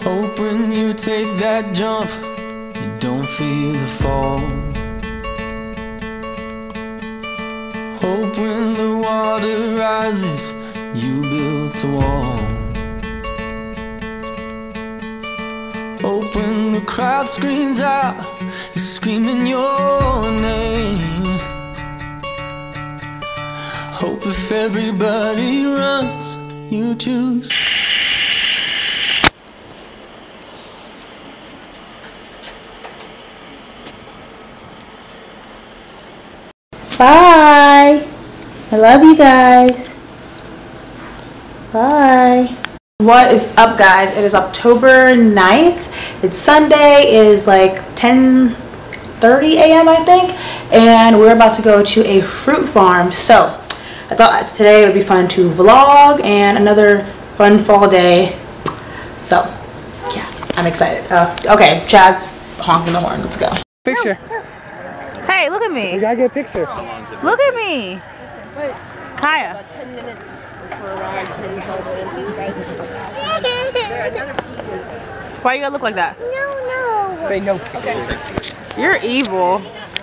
Hope when you take that jump, you don't feel the fall. Hope when the water rises, you built a wall. Hope when the crowd screams out, you're screaming your name. Hope if everybody runs, you choose. Bye. I love you guys. Bye. What is up, guys? It is October 9th. It's Sunday. It is like 10:30 a.m. I think, and we're about to go to a fruit farm. So I thought today it would be fun to vlog and another fun fall day. So yeah, I'm excited. Okay, Chad's honking the horn. Let's go. Picture. Hey, look at me. We gotta get a picture. Look at me. Wait. Kaya. About 10 minutes for a ride. Why you gotta look like that? No. Say no pictures. You're evil.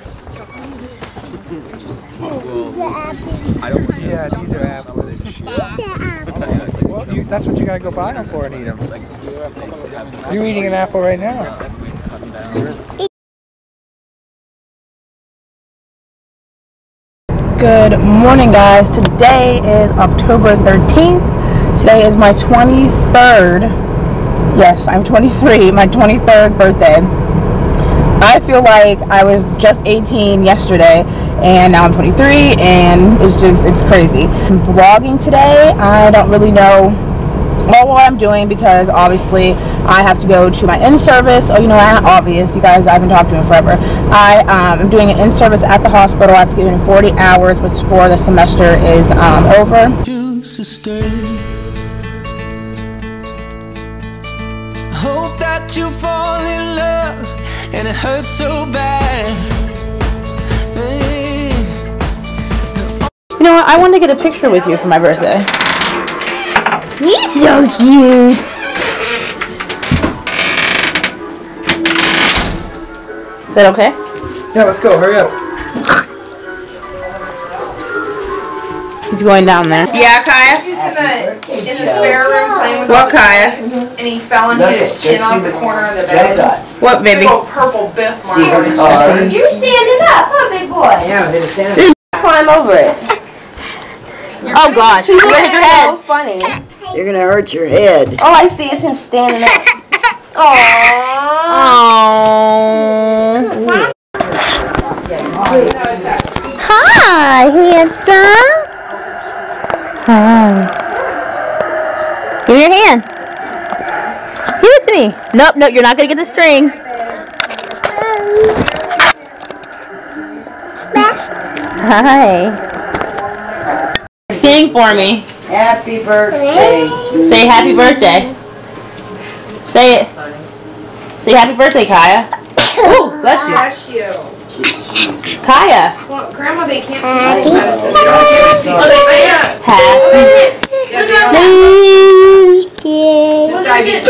Yeah, these are apples. Well, that's what you gotta go buy them for and eat them. You're eating an apple right now. Good morning, guys. Today is October 13th. Today is my 23rd. Yes, I'm 23. My 23rd birthday. I feel like I was just 18 yesterday, and now I'm 23, and it's crazy. I'm vlogging today. I don't really know what I'm doing because obviously I have to go to my in-service. Oh, you know, obvious, you guys, I haven't talked to him forever. I am doing an in-service at the hospital. I have to give in 40 hours before the semester is over. Choose to stay. Hope that you fall in love and it hurts so bad. Hey. You know what? I wanted to get a picture with you for my birthday. He's so cute. Is that okay? Yeah, let's go. Hurry up. He's going down there. Yeah, Kaya. He's in the spare room playing with What, Kaya? and he fell and hit his chin off the corner of the bed. What, baby? Big old purple biff mark on his chin. You're standing up, huh, big boy? Yeah, they're standing. Climb over it. Oh gosh, you're gonna hit your head. So funny. You're gonna hurt your head. All I see is him standing up. Aww. Aww. Hi, handsome. Hi. Give me your hand. Give it to me. Nope, nope, you're not gonna get the string. Hi. Sing for me. Happy birthday. Say happy birthday. Say it. Say happy birthday, Kaya. Oh, bless you. Bless you. Kaya. Well, Grandma, they can't see medicine. They don't give it to you. Happy Just diabetes.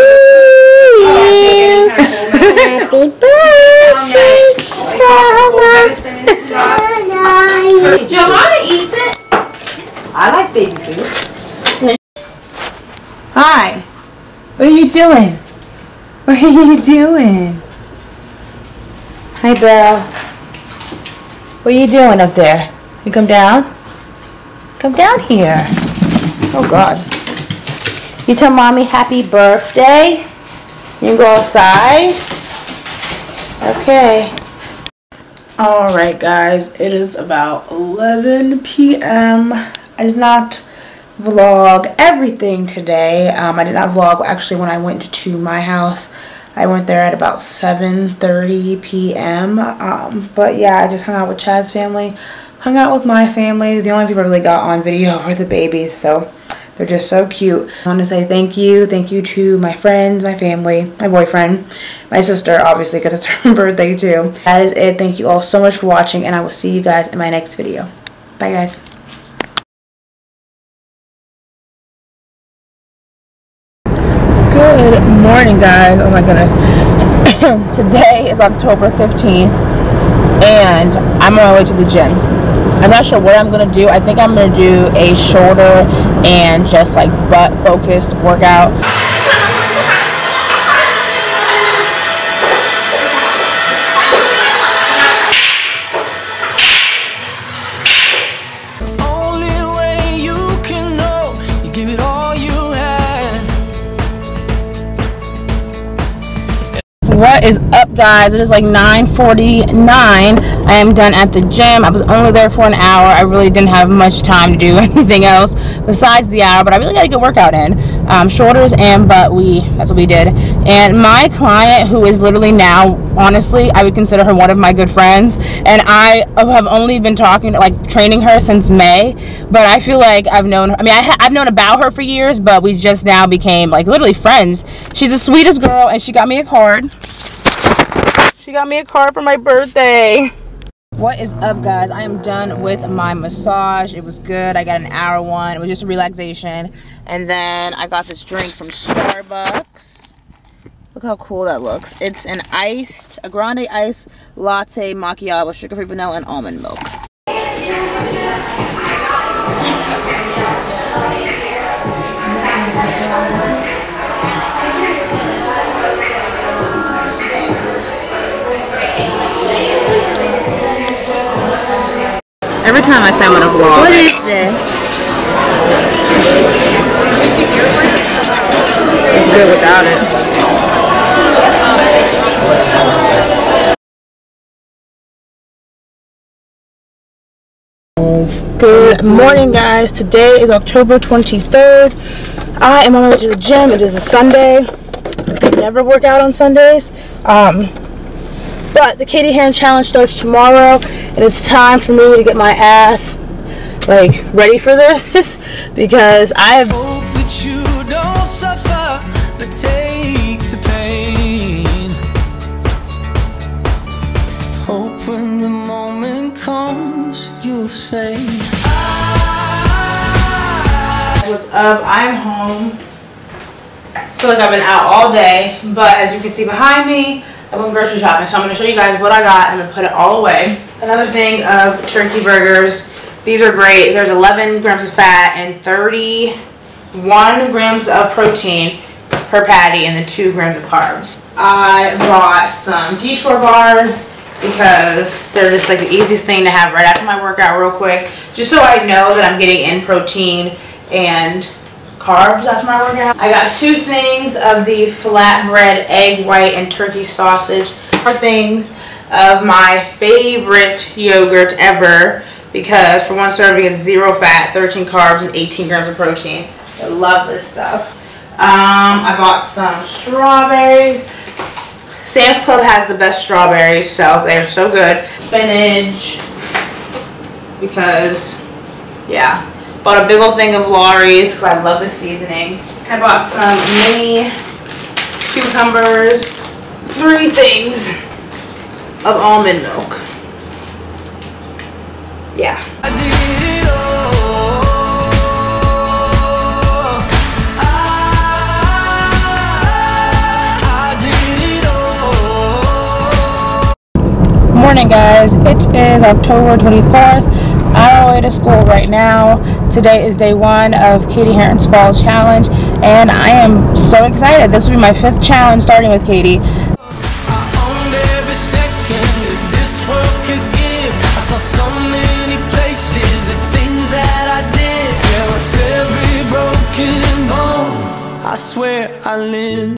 Happy birthday, Medicine and stuff. Johanna eats it. I like baby food. Hi. What are you doing? What are you doing? Hi, Belle. What are you doing up there? You come down? Come down here. Oh, God. You tell Mommy happy birthday? You can go outside? Okay. Alright, guys. It is about 11 p.m. I did not vlog everything today. I did not vlog actually when I went to my house. I went there at about 7:30 p.m. But yeah, I just hung out with Chad's family, hung out with my family. The only people I really got on video were the babies, so they're just so cute. I want to say thank you to my friends, my family, my boyfriend, my sister, obviously, because it's her birthday too. That is it. Thank you all so much for watching, and I will see you guys in my next video. Bye, guys. Good Good morning, guys. Oh my goodness. Today is October 15th and I'm on my way to the gym. I'm not sure what I'm gonna do. I think I'm gonna do a shoulder and just like butt focused workout. What is up, guys? It is like 9:49. I am done at the gym. I was only there for an hour. I really didn't have much time to do anything else besides the hour, but I really got a good workout in. Shoulders and butt, that's what we did. And my client, who is literally now, honestly, I would consider her one of my good friends, and I have only been training her since May, but I feel like I've known her. I mean, I've known about her for years, but we just now became like literally friends. She's the sweetest girl, and she got me a card. She got me a card for my birthday. What is up, guys? I am done with my massage. It was good. I got an hour one. It was just a relaxation. And then I got this drink from Starbucks. Look how cool that looks. It's a grande iced latte macchiato with sugar-free vanilla and almond milk. Every time I say I'm gonna vlog. What is this? It's good without it. Good morning, guys. Today is October 23rd. I am on my way to the gym. It is a Sunday. I never work out on Sundays. But the Katy Hearn challenge starts tomorrow, and it's time for me to get my ass ready for this because I have Hope that you don't suffer, but take the pain. Hope when the moment comes, you'll say, What's up? I'm home. I feel like I've been out all day, but as you can see behind me, I went grocery shopping, so I'm going to show you guys what I got. I'm going to put it all away. Another thing of turkey burgers. These are great. There's 11 grams of fat and 31 grams of protein per patty and then 2 grams of carbs. I bought some detour bars because they're just like the easiest thing to have right after my workout real quick. Just so I know that I'm getting in protein and carbs after my workout. I got 2 things of the flatbread egg white and turkey sausage. 4 things of my favorite yogurt ever because for 1 serving it's 0 fat, 13 carbs, and 18 grams of protein. I love this stuff. I bought some strawberries. Sam's Club has the best strawberries, so they're so good. Spinach because, yeah. Bought a big old thing of Lawry's because I love the seasoning. I bought some mini cucumbers. 3 things of almond milk. Yeah. I did it all. I did it all. Morning, guys. It is October 24th. I'm on my way to school right now. Today is day 1 of Katy Hearn's fall challenge, and I am so excited. This will be my 5th challenge starting with Katy. I owned every second that this world could give. I saw so many places, the things that I did. Yeah, with every broken bone, I swear I live.